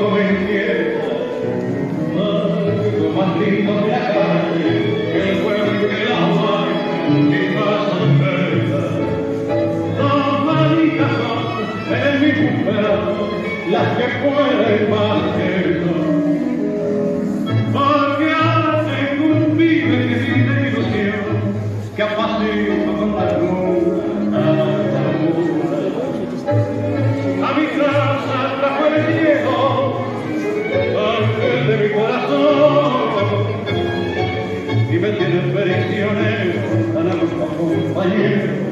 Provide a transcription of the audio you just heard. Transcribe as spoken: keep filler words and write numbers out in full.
me inquieta, algo más lindo que la calle, que el fuego y que la mar, mi casa entera. Dos manitas son en mi mujer, las que pueden más que yo. Porque ahora tengo un pibe que tiene ilusión, que apacigua con la luna hasta la luna. A mi casa trajo el cielo, ángel de mi corazón, y me tiene prisionero, tan a los compañeros.